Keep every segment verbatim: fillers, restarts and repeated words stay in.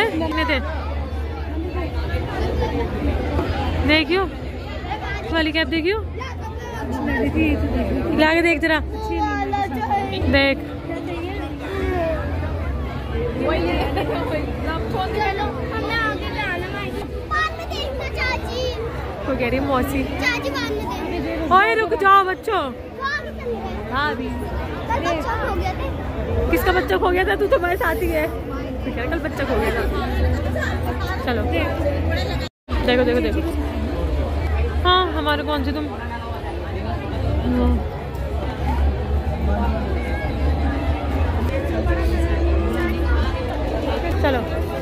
थे देखियो वाली कैप देखियो लाके देख जरा देख वो कह रही मौसी ओए रुक जाओ बच्चों। हाँ अभी किसका बच्चा खो गया था? तू तुम्हारे साथ ही है। कल बच्चा खो गया था। चलो देखो देखो देखो। हाँ हमारे कौन से तुम चलो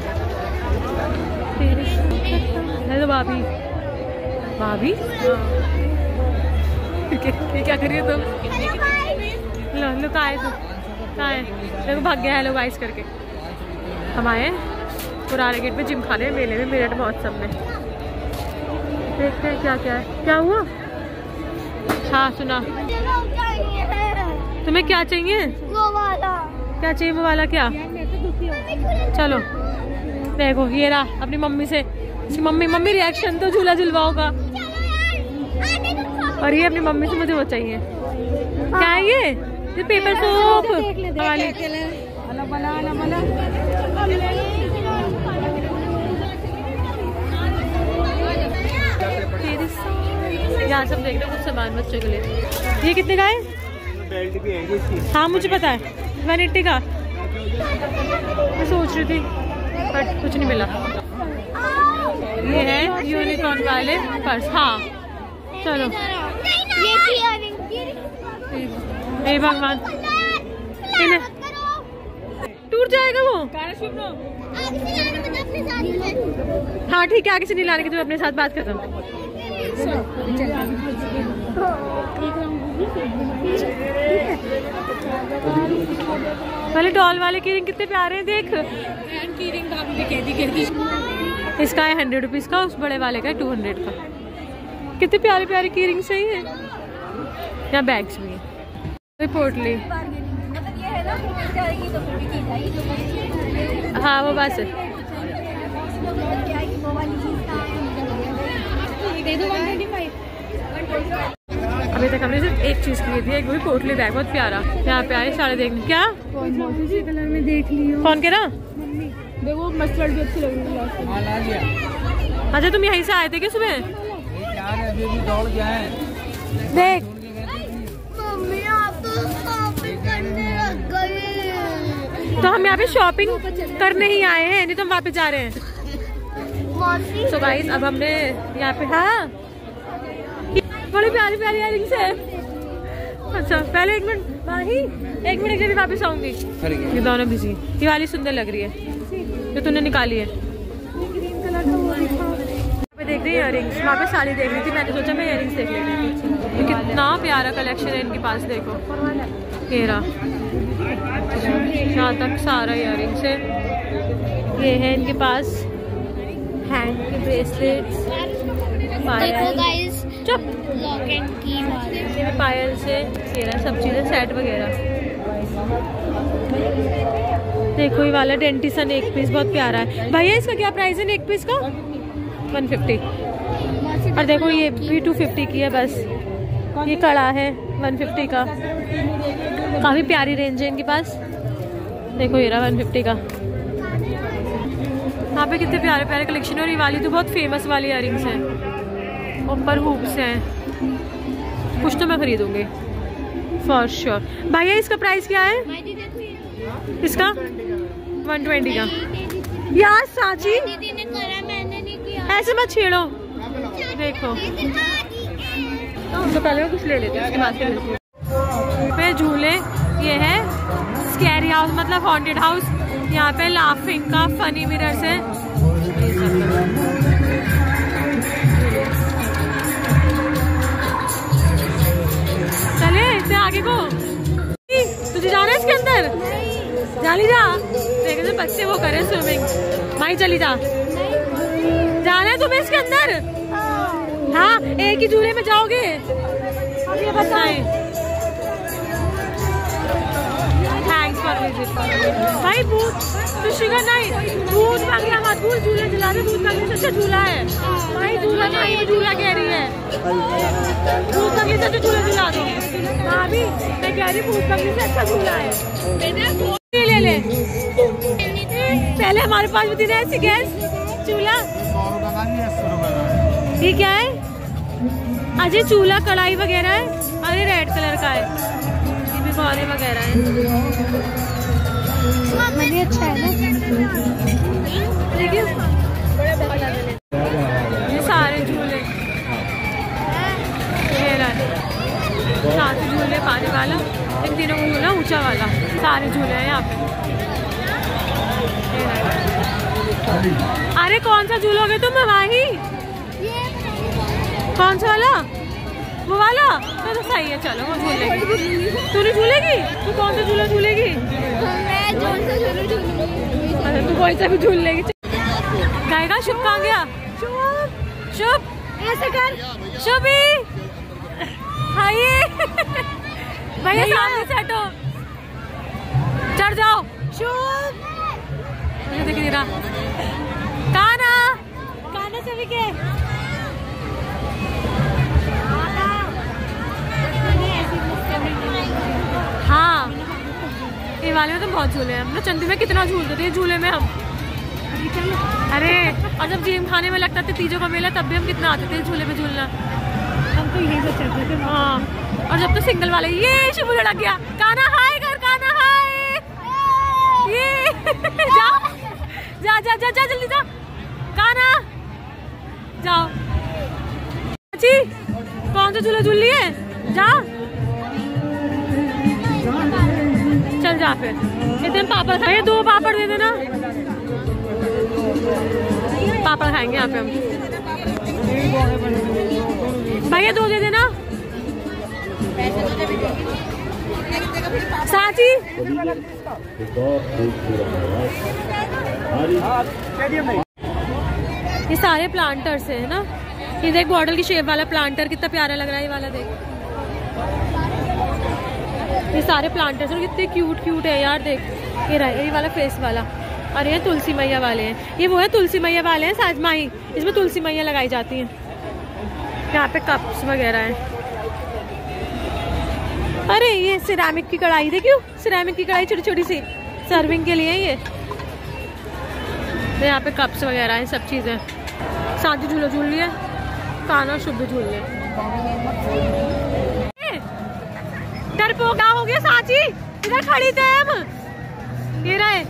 तो भाभी भाभी ये क्या कर रही है तुम? लो लो कहाँ है तुम? कहाँ है? देखो भाग गया हेलो गाइस करके। हम आए पुराने गेट पे जिम खाने मेले में मेरठ महोत्सव में। देखते हैं क्या क्या है। क्या हुआ? हाँ सुना। तुम्हें क्या चाहिए? वो वाला। क्या चाहिए वो वाला? क्या? चलो देखो ये रहा अपनी मम्मी से। मम्मी मम्मी रिएक्शन तो झूला झुलवाओगा। और ये अपनी मम्मी से मुझे वो चाहिए। क्या है ये? ये पेपर सोप वाली। यहाँ सब देख रहे हो कुछ सामान बच्चों के लिए। ये कितने का है? बेल्ट भी है। हाँ मुझे पता है वन एट्टी का। मैं सोच रही थी बट कुछ नहीं मिला। ये है यूनिकॉर्न वाले पर्स। हाँ चलो हे भगवान टूट जाएगा वो। हाँ ठीक है आगे से नहीं लाने की। तुम अपने साथ बात करता हूँ। पहले डॉल वाले की रिंग कितने प्यारे हैं देख। की रिंग इसका है हंड्रेड रुपीज का। उस बड़े वाले का है टू हंड्रेड का। कितने प्यारे प्यारे की रिंग सही है। यहाँ बैग्स भी है। पोटली हाँ वो बस है। अभी तक हमने सिर्फ एक चीज खरीदी है। एक वही पोटली बैग बहुत प्यारा। यहाँ पे आए साड़े देखने। क्या कलर में देख लियो। कौन कह रहा? देखो मस्टर्ड भी अच्छी लग रही है। अच्छा तुम यहीं से आए थे क्या सुबह? अभी अभी दौड़ गया है। देख मम्मी आप तो शॉपिंग करने लग गई। तो हम यहाँ पे शॉपिंग करने ही आए हैं नहीं तो हम वापस जा रहे हैं। सो गाइस अब हमने यहाँ पे हाँ बड़ी प्यारी प्यारी इयररिंग्स है। अच्छा पहले एक मिनट माही एक मिनट के लिए वापस आऊंगी। ये दोनों बिजी। ये वाली सुंदर लग रही है जो तूने निकाली है। देख रही है इयररिंग्स। वहाँ पे साड़ी देख रही थी। मैंने सोचा मैं इयररिंग्स देख लेती हूँ। कितना प्यारा कलेक्शन है इनके पास। देखो घेरा यहाँ तक सारा इयररिंग्स है। ये है इनके पास हैंड के ब्रेसलेट्स पायल पायल से घेरा सब चीजें सेट वगैरह। देखो ये वाला डेंटिसन एक पीस बहुत प्यारा है। भैया इसका क्या प्राइस है एक पीस का? One fifty. और देखो ये भी टू फिफ्टी की है बस। ये कड़ा है वन फिफ्टी का। काफी प्यारी रेंज है इनके पास। देखो ये रहा वन फिफ्टी का। यहाँ पे कितने प्यारे प्यारे कलेक्शन। और ये वाली तो बहुत फेमस वाली इयररिंग्स हैं। ऊपर हुप्स हैं। कुछ तो मैं खरीदूंगी फॉर श्योर। भैया इसका प्राइस क्या है? इसका वन ट्वेंटी का। यार साची ऐसे मत छेड़ो। देखो तो पहले मैं कुछ ले लेती हूँ उसके बाद फिर झूले। ये है स्कैरी हाउस मतलब हॉन्टेड हाउस। यहाँ पे लाफिंग का फनी मिरर्स है। चले इससे आगे को। तुझे जाना है इसके अंदर? चली जा। देखे तो बच्चे वो करे स्विमिंग। माई चली जा। जाना है तुम्हें इसके अंदर? हाँ एक ही झूले में जाओगे। अब ये बताएं। थैंक्स फॉर विजिट भाई। तो शुगर नहीं, दूध बंगला मत भूल, झूला झुला दे, दूध बंगले से अच्छा झूला है भाई, झूला नहीं झूला कह रही है, दूध बंगले से अच्छा झूला झुला दो भाभी, मैं कह रही दूध बंगले से अच्छा झूला है, ले ले पहले हमारे पास भी थी ऐसी गैस चूल्हा, ये क्या है अजय चूल्हा कढ़ाई वगैरह है, अरे रेड कलर का है, ये भी फौरे वगैरह है, मनी अच्छा है ना, देखिए ये सारे झूले, सात झूले पानी वाला, इन तीनों को झूला ऊंचा वाला, सारे झूले हैं यहाँ पे। अरे कौन सा झूलोगे तुम माही? कौन सा वाला? वो वाला तो, तो सही है, चलो वो झूल लेगी। तूने झूलेगी? तू कौन सा झूला झूलेगी? मैं कौन सा झूला झूलूंगी? अच्छा तू कोई सा भी झूल लेगी। गाएगा शुभ कहाँ गया? शुभ शुभ ऐसे कर, शुभी आइए भैया सामने से हटो, चढ़ जाओ, शुभ देखिए काना काना सभी के हाँ, ये वाले में तो बहुत झूले हैं, हम लोग चंदी में कितना झूलते थे झूले में हम, अरे और जब जिम खाने में लगता था तीजों का मेला तब भी हम कितना आते थे झूले में झूलना, हम तो यही सोचते थे हाँ, और जब तो सिंगल वाले ये शिबू लड़क गया, काना हाय कर, काना हाय, ये जा जा जा जा जा जल्दी जा, काना जाओ जी, कौन सा झूला झूल लिए, जा चल जा फिर, इतने पापड़ खाए, दो पापड़ दे देना, पापड़ खाएंगे यहाँ पे हम, भैया दो दे देना, साची ये सारे प्लांटर्स है ना, ये देख बॉटल की शेप वाला प्लांटर कितना प्यारा लग रहा है, ये वाला देख, ये सारे प्लांटर्स और कितने क्यूट क्यूट है यार, देख ये रहा ये वाला फेस वाला, और ये तुलसी मैया वाले हैं, ये वो है तुलसी मैया वाले हैं साज माही, इसमें तुलसी मैया लगाई जाती हैं, यहाँ पे कप्स वगैरह हैं, अरे ये सिरेमिक की कढ़ाई देखियो, सिरेमिक की कढ़ाई छोटी छोटी सी सर्विंग के लिए ये, यहाँ पे कप्स वगैरह हैं, सब चीजें, साथ झूला झूल लिए, काना शुभ झूल लिए, डरपोक क्या हो गया साची, इधर खड़ी थे हम, ये रहे,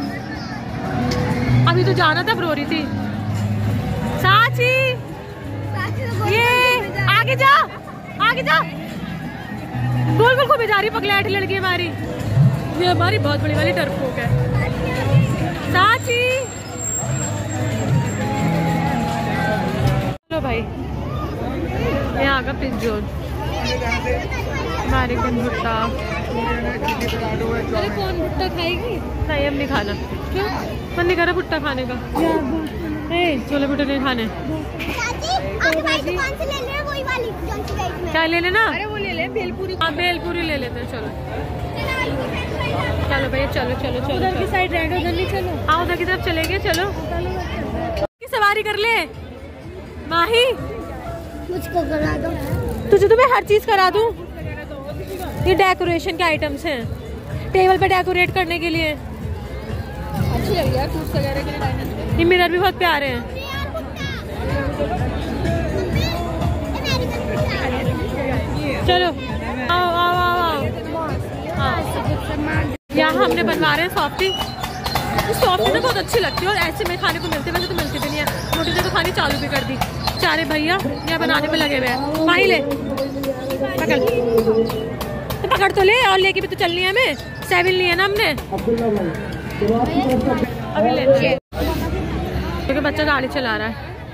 अभी तो जाना था, रो रही थी साची, ये आगे जा आगे जा, गोल गोल को बेचारी पगलैट लड़की हमारी, ये हमारी बहुत बड़ी वाली डरपोक है साची, चलो भाई यहाँ का पिक जोन, हमारे कौन भुट्टा, अरे कौन भुट्टा खाएगी, नहीं हम नहीं खाना, क्यों मन नहीं कर रहा भुट्टा खाने का, ए छोले भुट्टे नहीं खाने, क्या ले लेना, अरे वो ले ले भेलपूरी, हाँ भेलपूरी ले लेते हैं, चलो चलो भैया चलो चलो चलो, उधर की साइड रहेगा, उधर नहीं चलो, हाँ उधर की तरफ चलेंगे, चलो की सवारी कर ले माही, मुझको करा दो, तुझे तो मैं हर चीज करा दूं, ये डेकोरेशन के आइटम्स हैं, टेबल पे डेकोरेट करने के लिए, अच्छी लग रही है फ्रूट्स वगैरह के लिए, ये मिरर भी बहुत प्यारे हैं, चलो आओ आओ आओ आओ, हाँ यहाँ हमने बनवा रहे हैं सॉफ्टी, सॉफ्टी ना बहुत अच्छी लगती है और ऐसे में खाने को मिलती है, वैसे तो मिलती भी नहीं है, रोटी ने तो खानी चालू भी कर दी, चारे भैया यहाँ बनाने में लगे हुए हैं, माही ले पकड़, तो पकड़ तो ले, और लेके भी तो चलनी है हमें, सेवन ली है ना हमने, अभी ले, क्योंकि बच्चा गाड़ी चला रहा है,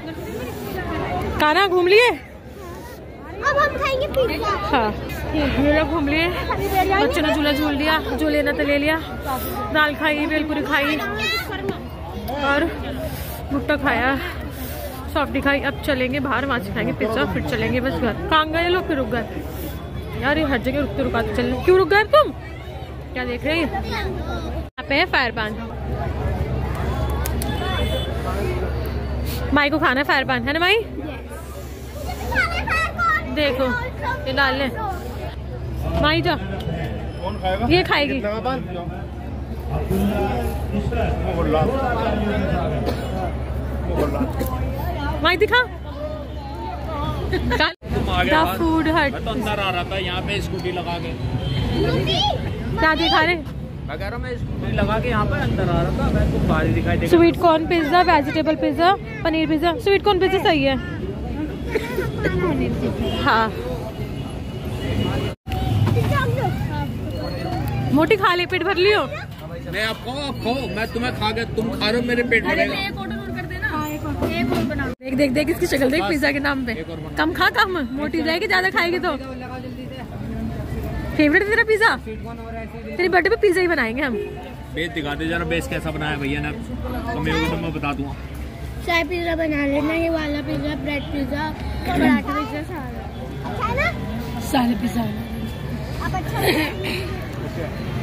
काना घूम लिए, अब हम खाएंगे पिज्जा, हाँ ये लोग घूम लिए, बच्चों ने झूला झूल लिया, जो लेना तो ले लिया, दाल खाई, भेलपूरी खाई और भुट्टा खाया, सॉफ्टी खाई, अब चलेंगे बाहर, वहाँ से खाएंगे पिज्जा, फिर चलेंगे बस घर, कहाँ गए लोग, फिर रुक गए यार, ये हर जगह रुकते रुकाते चल, क्यों रुक गए तुम, क्या देख रहे हैं, यहाँ पे है फायर पान, माई को खाना है फायर पान, है ना माई? देखो ये डाल ले माई, जा कौन खाएगा? ये खाएगी। माई दिखा द फूड हट। तो अंदर आ रहा था यहाँ पे स्कूटी लगा के, क्या दिखा रहे? मैं कह रहा हूँ मैं स्कूटी लगा के यहाँ पे अंदर आ रहा था, मैं तो बाहर दिखाई दे। Sweet corn pizza, vegetable pizza, paneer pizza. Sweet corn pizza सही है। हाँ मोटी खा ले, पेट भर लियो। मैं आप खाओ, आप खाओ, मैं तुम्हें खा के तुम खा रहे हो, मेरे पेट भरेगा। एक ऑर्डर और कर देना। हाँ, एक और, एक और बना। देख देख देख इसकी शक्ल देख, पिज्जा के नाम पे। कम खा, कम मोटी जाएगी, ज्यादा खाएगी तो। फेवरेट तेरा पिज्जा? तेरी बर्थडे पे पिज्जा ही बनाएंगे हम। बेस दिखा दे जरा, बेस कैसा बनाया भैया ने, कमी होगी तो मैं बता दूंगा। चाय पिज्जा बना लेना, ये वाला pizza, bread pizza, paratha pizza, सारा अच्छा है ना? सारे पिज्जा अब अच्छा